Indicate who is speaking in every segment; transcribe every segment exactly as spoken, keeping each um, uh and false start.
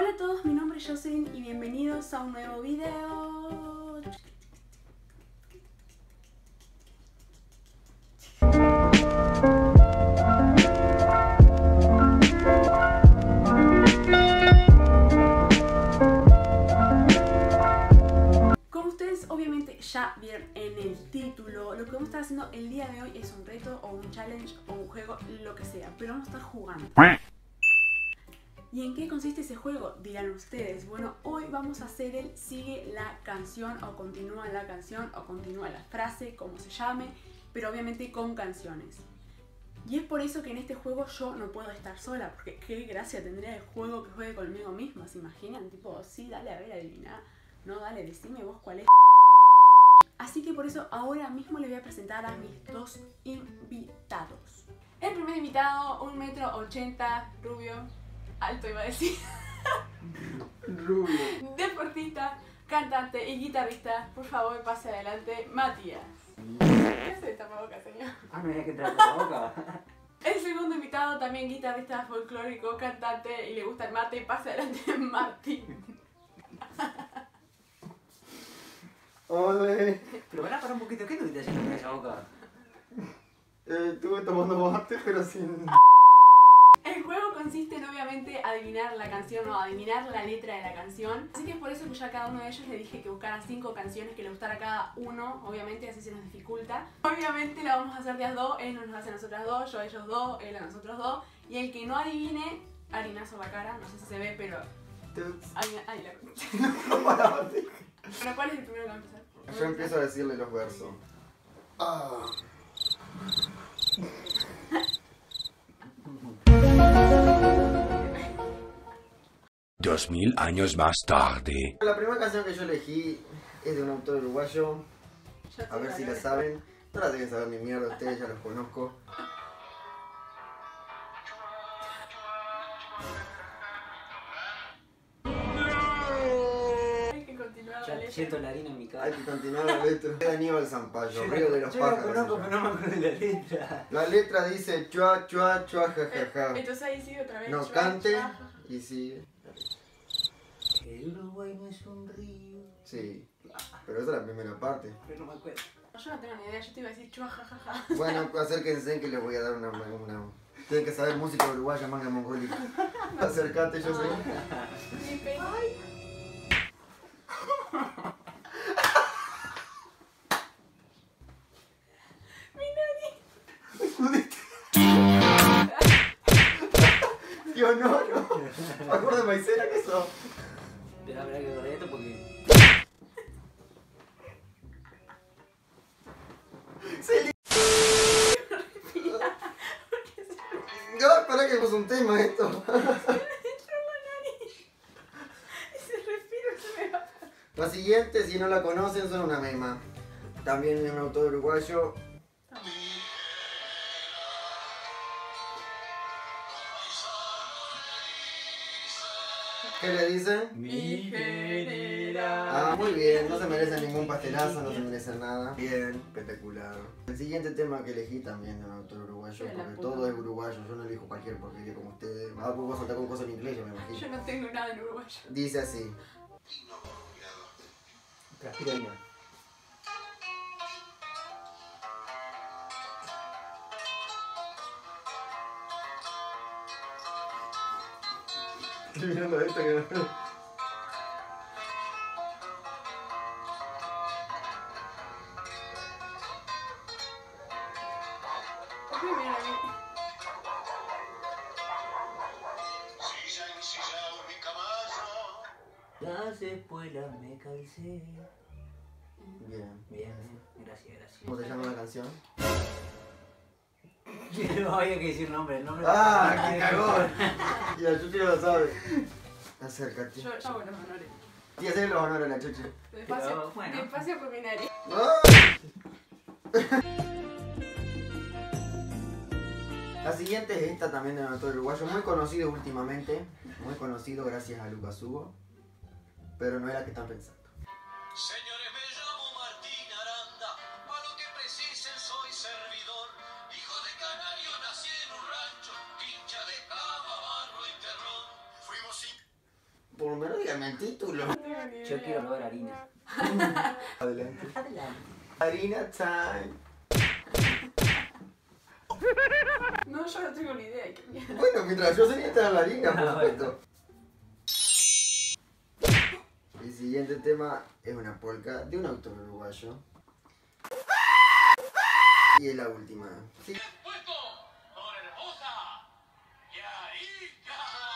Speaker 1: Hola a todos, mi nombre es Jocelyn y bienvenidos a un nuevo video. Como ustedes obviamente ya vieron en el título, lo que vamos a estar haciendo el día de hoy es un reto o un challenge o un juego, lo que sea, pero vamos a estar jugando. ¿Y en qué consiste ese juego? Dirán ustedes. Bueno, hoy vamos a hacer el sigue la canción o continúa la canción o continúa la frase, como se llame, pero obviamente con canciones. Y es por eso que en este juego yo no puedo estar sola, porque qué gracia tendría el juego que juegue conmigo misma, ¿se imaginan? Tipo, sí, dale, a ver, adivina. No, dale, decime vos cuál es. Así que por eso ahora mismo les voy a presentar a mis dos invitados. El primer invitado, un metro ochenta, rubio, alto iba a decir.
Speaker 2: Rubio.
Speaker 1: Deportista, cantante y guitarrista. Por favor, pase adelante, Matías. ¿Qué hace esta boca, señor?
Speaker 2: Ah, me había que entrar por la boca.
Speaker 1: El segundo invitado, también guitarrista folclórico, cantante y le gusta el mate. Pase adelante, Martín.
Speaker 2: Ole.
Speaker 3: Pero van a parar un poquito, ¿qué estuviste haciendo con esa boca?
Speaker 2: Eh, estuve tomando mate, pero sin...
Speaker 1: El juego consiste en obviamente adivinar la canción o adivinar la letra de la canción. Así que es por eso que yo a cada uno de ellos le dije que buscara cinco canciones que le gustara a cada uno. Obviamente así se nos dificulta. Obviamente la vamos a hacer de a dos. Él nos hace a nosotras dos, yo a ellos dos, él a nosotros dos. Y el que no adivine, harinazo la cara. No sé si se ve, pero... Ay, ay, la... Bueno, ¿cuál es el primero que va a empezar?
Speaker 2: Yo empiezo a decirle los versos. Ah.
Speaker 4: Dos mil años más tarde.
Speaker 2: La primera canción que yo elegí es de un autor uruguayo.
Speaker 1: Yo
Speaker 2: A ver si la saben. No la deben saber ni mierda, ustedes ya los conozco.
Speaker 1: Hay que continuar la
Speaker 3: Ya
Speaker 1: letra.
Speaker 3: siento la harina en mi cara.
Speaker 2: Hay que continuar la letra. De Aníbal Zampayo, Río de los
Speaker 3: Yo la
Speaker 2: Pájaros.
Speaker 3: conozco,
Speaker 2: se
Speaker 3: pero
Speaker 2: llama.
Speaker 3: no me acuerdo de la letra.
Speaker 2: La letra dice chua, chua, chua, ja, ja, ja.
Speaker 1: Entonces ahí sigue otra vez.
Speaker 2: No,
Speaker 1: Chua,
Speaker 2: cante
Speaker 1: chua.
Speaker 2: y sigue.
Speaker 3: El Uruguay no es un río.
Speaker 2: Sí, pero esa es la primera parte.
Speaker 3: Pero no me acuerdo.
Speaker 1: Yo no tengo ni idea, yo te iba a decir chua, jajaja.
Speaker 2: Bueno, acérquense que les voy a dar una... una... Tienen que saber música uruguaya, manga mongólica. Acércate, yo soy...
Speaker 1: Mi pena. Mi nariz.
Speaker 2: Yo no, no. Acorde de maicena que sos.
Speaker 3: Espera, espera que corre esto porque...
Speaker 2: Se No, espera que es un tema esto.
Speaker 1: Ese respiro se me va.
Speaker 2: La siguiente, si no la conocen, son una mema. También es un autor uruguayo. ¿Qué le dicen?
Speaker 1: Mi general.
Speaker 2: Ah, muy bien, no se merecen ningún pastelazo, no se merecen nada. Bien, espectacular. El siguiente tema que elegí también es un autor uruguayo,
Speaker 1: Pero la
Speaker 2: porque
Speaker 1: puta
Speaker 2: todo
Speaker 1: madre.
Speaker 2: es uruguayo, yo no elijo cualquier porquería como ustedes. Ah, pues vos saltar con cosas en inglés, yo me
Speaker 1: Yo
Speaker 2: imagino.
Speaker 1: no tengo nada en uruguayo.
Speaker 2: Dice así.
Speaker 3: Transpira bien.
Speaker 2: Estoy mirando a esta que no...
Speaker 1: ¿Por qué me miran a mí?
Speaker 3: Las espuelas me calcé.
Speaker 2: Bien.
Speaker 3: Bien, gracias, gracias.
Speaker 2: ¿Cómo se llama la canción?
Speaker 3: No había que decir nombre, el nombre.
Speaker 2: ¡Ah, qué cagón! Y la Chuchi lo sabe. Acércate.
Speaker 1: Yo, yo hago los honores.
Speaker 2: Y hacer los honores a la Chuchi.
Speaker 1: Despacio,
Speaker 3: Pero, bueno.
Speaker 1: despacio por mi nariz.
Speaker 2: La siguiente es esta también de un autor uruguayo, muy conocido últimamente, muy conocido gracias a Lucas Hugo, pero no es la que están pensando.
Speaker 5: Señores, me llamo Martín Aranda, a lo que precisen soy servidor, hijo de canario, nací en un rancho, hincha de cama, barro y terror, fuimos sin...
Speaker 2: Por lo menos dígame el título.
Speaker 1: No tengo ni
Speaker 3: Yo
Speaker 1: idea.
Speaker 3: quiero probar harina.
Speaker 2: Adelante.
Speaker 3: Adelante.
Speaker 2: Harina time.
Speaker 1: No, yo no tengo ni idea. Qué mierda.
Speaker 2: Bueno, mientras yo sé esta es la harina, por
Speaker 3: Ah,
Speaker 2: supuesto. El siguiente tema es una polka de un autor uruguayo. Y es la última. Sí.
Speaker 5: Puesto por hermosa Yarica.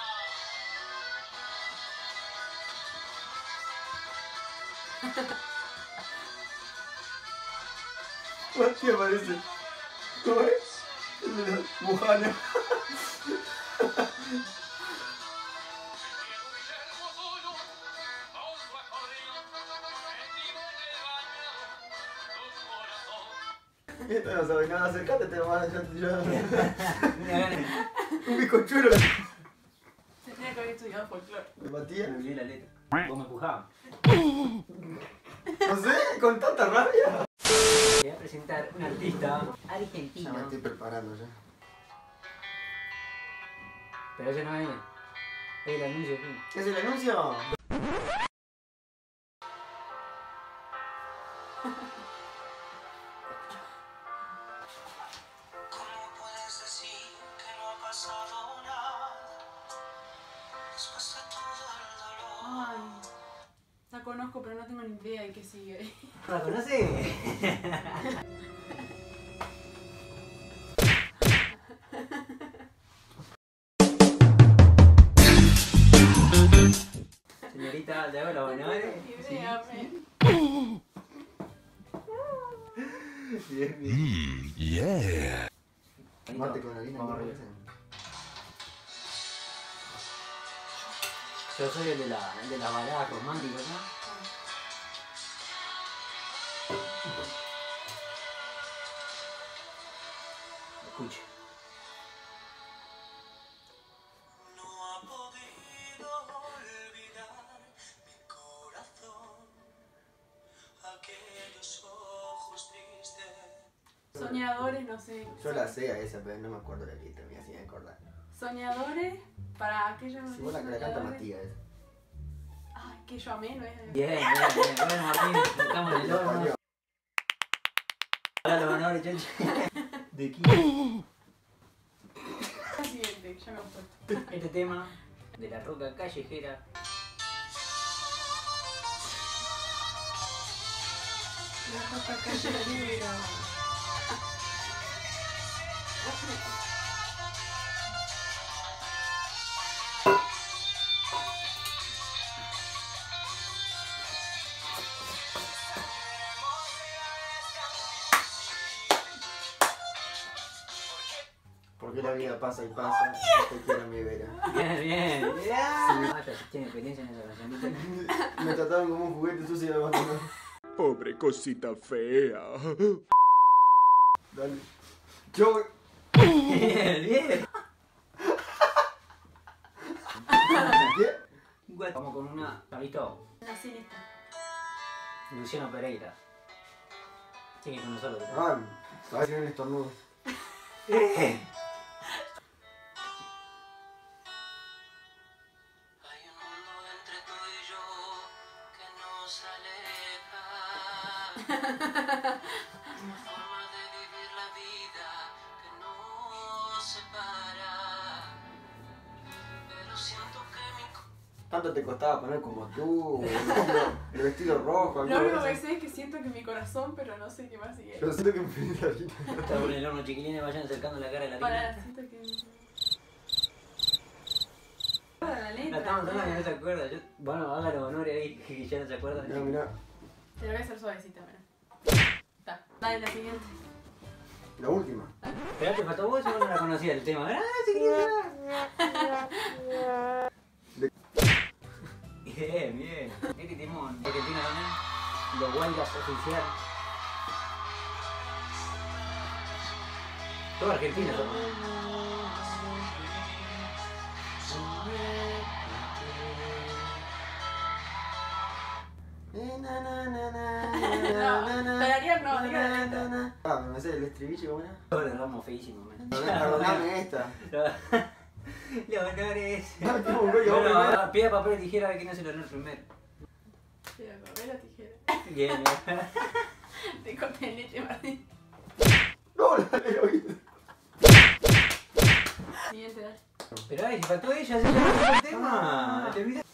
Speaker 2: ¿Qué parece? ¿Cómo es? El de la Mujana. Esto no sabe nada, acercate, te vas a ya.
Speaker 3: Una gana.
Speaker 2: Un bizcochuelo.
Speaker 1: Se tenía que haber estudiado folclore.
Speaker 2: Me
Speaker 3: Me
Speaker 2: batía.
Speaker 3: olvidé la letra. Vos me empujabas.
Speaker 2: No sé, con tanta rabia.
Speaker 3: Voy a presentar un artista
Speaker 2: Ya
Speaker 3: argentino.
Speaker 2: me estoy preparando ya.
Speaker 3: Pero ese no es. Es el anuncio. ¿Sí?
Speaker 2: ¿Qué es el anuncio?
Speaker 5: ¿Cómo puedes decir que no ha pasado nada? Después de todo el dolor.
Speaker 1: Ay. La conozco, pero no tengo ni idea de qué sigue.
Speaker 3: ¿La conoces? Señorita, ¿te hago los honores?
Speaker 1: Ni idea, men.
Speaker 2: Bien, bien.
Speaker 4: Yeah.
Speaker 2: Mate con harina.
Speaker 3: Vamos
Speaker 2: ¿qué
Speaker 3: arriba.
Speaker 2: parece?
Speaker 3: Yo soy el de la, el de la balada romántica, ¿no? Escuche.
Speaker 5: No ha podido olvidar mi corazón aquellos ojos tristes.
Speaker 1: Soñadores, no sé.
Speaker 2: Yo la sé a esa, pero no me acuerdo la letra, me hacía acordar.
Speaker 1: Soñadores, para aquellos.
Speaker 2: Si vos la que la canta
Speaker 1: soñadores-
Speaker 2: Matías esa.
Speaker 1: Ay, que yo amé, ¿no es?
Speaker 3: Bien, bien, bien. Bueno, Martín, estamos en el horno. Ahora los honores, chancho. ¿De quién?
Speaker 1: La siguiente, ya me gustó.
Speaker 3: Este tema de la roca callejera.
Speaker 1: La ropa callejera.
Speaker 2: Porque la vida pasa y pasa, te quiero mi vera.
Speaker 3: Bien, bien. Mirá. Ah, ya tiene experiencia en esa canción, ¿viste?
Speaker 2: Me trataron como un juguete sucio y me abandonaron.
Speaker 4: Pobre cosita fea.
Speaker 2: Dale. Yo.
Speaker 3: Bien, bien.
Speaker 2: ¿Qué?
Speaker 3: Vamos con una. ¿Has visto?
Speaker 1: Nací lista.
Speaker 3: Luciano Pereira. Sigue con nosotros.
Speaker 2: Ah, a ver si viene el estornudo.
Speaker 3: Eh.
Speaker 5: Hay un mundo entre tú y yo que nos aleja. Una forma de vivir la vida que nos separa. Pero siento que mi
Speaker 2: Tanto te costaba poner como tú, el, vestido- el vestido rojo,
Speaker 1: Lo
Speaker 2: algo
Speaker 1: único
Speaker 2: de
Speaker 1: que
Speaker 2: eso.
Speaker 1: sé es que siento que mi corazón, pero no sé qué más sigue.
Speaker 2: Pero siento que me fui de harina.
Speaker 3: Está con el horno, chiquilines, vayan acercando la cara de la
Speaker 1: Para,
Speaker 3: harina.
Speaker 1: siento que. Para la
Speaker 3: La
Speaker 1: letra.
Speaker 3: estamos hablando y no se acuerda. Yo, bueno, haga los honores ahí, que ya no se acuerda.
Speaker 2: Mirá, mirá.
Speaker 1: Te lo voy a hacer suavecita, mira. Está. Dale, la siguiente.
Speaker 2: La última.
Speaker 3: Pero te faltó vos, yo no la conocía el tema. ¡Ah, se quería! Bien, bien. Este timón, Argentina también. Los Guayas oficial. Todo Argentina, ¿no?
Speaker 2: Eh, na, na, na, na,
Speaker 1: No,
Speaker 2: na, na,
Speaker 1: tararear no,
Speaker 2: na,
Speaker 1: diga la
Speaker 2: na,
Speaker 1: letra.
Speaker 2: na, na. Ah, me sé el estribillo, ¿cómo era?
Speaker 3: Todo el ramo feísimo, man.
Speaker 2: Perdóname esta.
Speaker 3: Leonores.
Speaker 2: No, tengo un cuello
Speaker 3: Bueno,
Speaker 2: primero.
Speaker 3: ahora piedra, papel y tijera a ver quién hace el honor primero.
Speaker 1: Mira, papel o tijera.
Speaker 3: Bien, bien.
Speaker 1: Te corté el leche, Martín.
Speaker 2: No, la heroína.
Speaker 1: Siguiente, dale.
Speaker 3: Pero ay, si faltó ella, se ya el tema. ¿Te olvidas?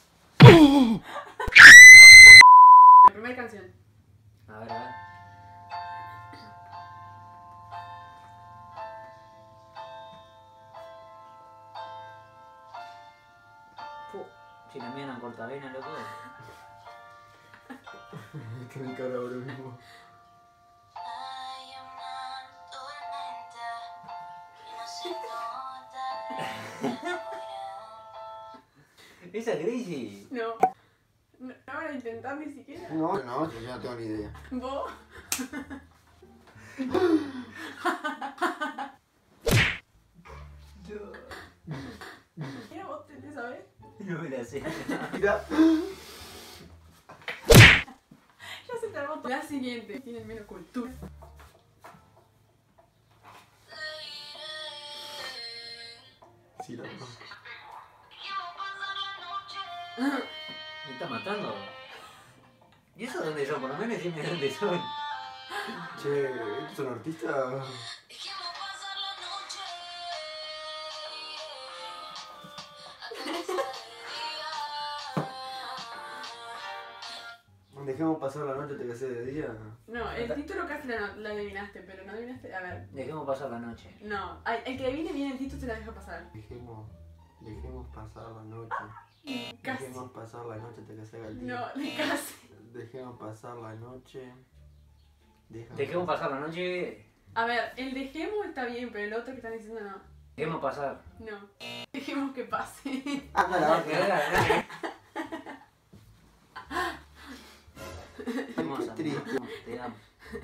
Speaker 1: La primera canción.
Speaker 3: A ver, a ver. Fu, si la mía no corta vena, loco.
Speaker 2: Que mi cara ahora mismo.
Speaker 6: Hay una tormenta que no se nota afuera.
Speaker 3: Esa es Gracie.
Speaker 1: No. No, no van a intentar ni siquiera.
Speaker 2: No, no, yo no tengo ni idea.
Speaker 1: ¿Vos? Mira, vos te te sabés.
Speaker 3: No me la sé.
Speaker 2: Mira.
Speaker 1: Ya se te armó. La siguiente. Tienen menos cultura.
Speaker 2: Sí, la verdad.
Speaker 3: Me está matando. ¿Y eso dónde son? Por lo menos dime dónde son.
Speaker 2: Che, ¿estos son artistas? Dejemos pasar la noche, te casé de día.
Speaker 1: No, el título casi la, la adivinaste, pero no adivinaste. A ver.
Speaker 3: Dejemos pasar la noche.
Speaker 1: No, ay, el que adivine bien el título se la deja pasar.
Speaker 2: Dejemos, dejemos pasar la noche.
Speaker 1: Casi.
Speaker 2: Dejemos pasar la noche, te casé al día.
Speaker 1: No, de casi.
Speaker 2: Dejemos pasar la noche. Deja-
Speaker 3: Dejemos pasar la noche.
Speaker 1: A ver, el dejemos está bien, pero el otro que están diciendo no.
Speaker 3: Dejemos pasar.
Speaker 1: No. Dejemos que pase.
Speaker 2: Anda la vaca.
Speaker 3: Hermosa,
Speaker 2: Qué triste.
Speaker 3: amor, te amo.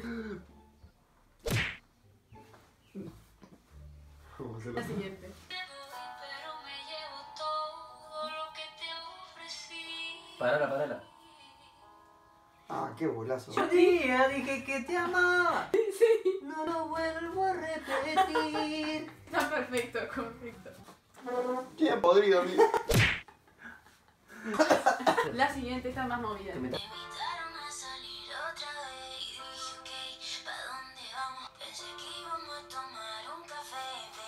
Speaker 2: Vamos a hacer
Speaker 1: La
Speaker 2: la-
Speaker 1: siguiente.
Speaker 6: Pero me llevo todo lo que te ofrecí.
Speaker 3: Parala, parala.
Speaker 2: Ah, qué bolazo.
Speaker 3: Yo día dije que te amaba. Sí. No lo vuelvo a repetir.
Speaker 1: Está perfecto, perfecto.
Speaker 2: Tiene podrido, amigo.
Speaker 1: La siguiente está más movida.
Speaker 3: Que me ta-
Speaker 6: Me invitaron a salir otra vez y dije, ok, ¿pa' dónde vamos? Pensé que íbamos a tomar un café,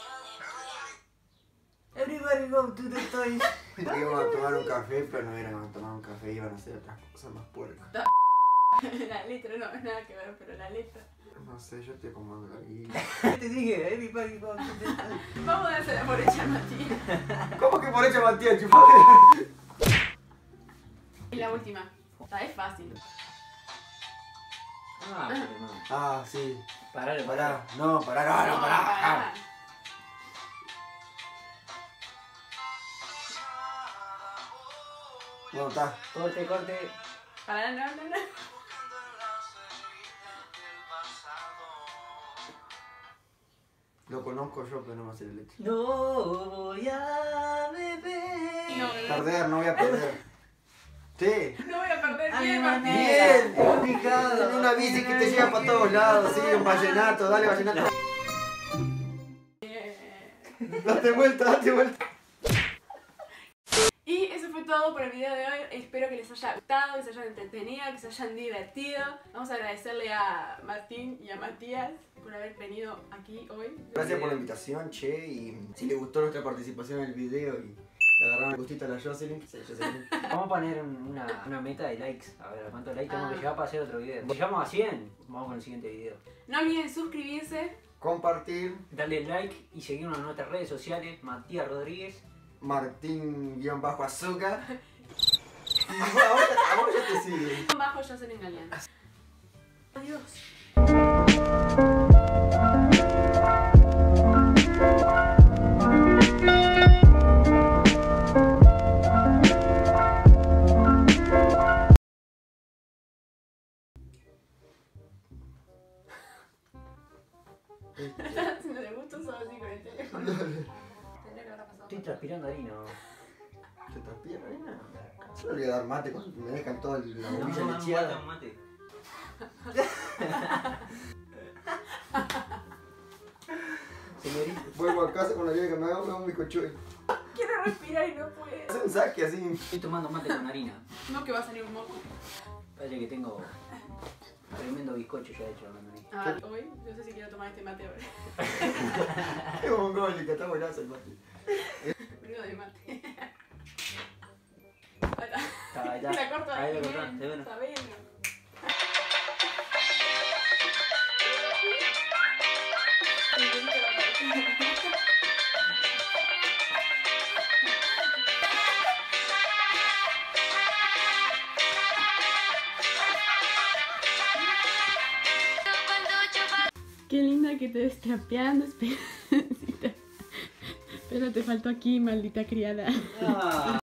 Speaker 6: pero después...
Speaker 3: Everybody go to the toys.
Speaker 2: Íbamos a tomar un café, pero no iban a tomar un café, iban a hacer otras cosas más puercas.
Speaker 1: La letra no, nada que ver, pero la letra.
Speaker 2: No sé, yo estoy acomodando la guía.
Speaker 3: Te dije, everybody go to the toys.
Speaker 1: Vamos a dársela por hecha, Matías.
Speaker 2: ¿Cómo que por hecho Matías, chupadera?
Speaker 1: Y la última. Esta es fácil.
Speaker 3: Ah, pero no.
Speaker 2: Ah, sí.
Speaker 3: Parale,
Speaker 2: Pará.
Speaker 3: pará.
Speaker 2: No, pará, no, no, pará.
Speaker 1: pará.
Speaker 2: No, está.
Speaker 3: Corte, corte.
Speaker 1: Pará, no, no, no.
Speaker 2: Lo conozco yo, pero no me hace el leche.
Speaker 3: No voy a beber.
Speaker 1: No, no,
Speaker 2: Perder, no voy a perder. Sí.
Speaker 1: no voy a perder
Speaker 3: A mi
Speaker 1: bien, Martín.
Speaker 3: manera.
Speaker 2: Bien. En una bici que te lleva para todos lados, sí, un vallenato, dale vallenato.
Speaker 1: Eh,
Speaker 2: Date vuelta, date vuelta.
Speaker 1: Y eso fue todo por el video de hoy. Espero que les haya gustado, que se hayan entretenido, que se hayan divertido. Vamos a agradecerle a Martín y a Matías por haber venido aquí hoy.
Speaker 2: Gracias por la invitación, che, y si les gustó nuestra participación en el video y le agarraron el gustito a la Jocelyn, sí, Jocelyn.
Speaker 3: Vamos a poner un- una, una meta de likes. A ver, ¿a cuántos likes tenemos
Speaker 1: Ah.
Speaker 3: que llegar para hacer otro video? Si llegamos a cien, vamos con el siguiente video.
Speaker 1: No olviden suscribirse.
Speaker 2: Compartir,
Speaker 3: Dale like y seguirnos en nuestras redes sociales. Matías Rodríguez.
Speaker 2: Martín-Azúcar. Y bueno, ahora, ahora ya te sigue.
Speaker 1: Bajo Jocelyn Galeano. Adiós. Estás haciendo de gusto solo así con el teléfono. Tendría que haber pasado.
Speaker 3: Estoy transpirando harina.
Speaker 2: ¿Se transpira, arena? Yo le voy a dar mate cuando me dejan toda la bombilla
Speaker 3: No,
Speaker 2: lecheada.
Speaker 3: un mate. Señorita.
Speaker 2: Vuelvo a casa con la idea que me haga un bizcochuelo.
Speaker 1: Quiero quiero respirar y no puedo.
Speaker 2: Hace un saque así.
Speaker 3: Estoy tomando mate con harina.
Speaker 1: No que va a salir un moco.
Speaker 3: Parece que tengo tremendo bizcocho ya hecho con harina.
Speaker 1: Ah, hoy, no sé si quiero tomar este mate ahora.
Speaker 2: Es mongólica, está buenazo el mate.
Speaker 1: Brinco de mate. Ahí está.
Speaker 3: Está, ahí está.
Speaker 1: La corto ahí.
Speaker 3: Ahí lo
Speaker 1: bien,
Speaker 3: cortaste, bueno.
Speaker 1: está bien. Qué linda que te ves trapeando, espera. Pero te faltó aquí, maldita criada.
Speaker 3: Ah.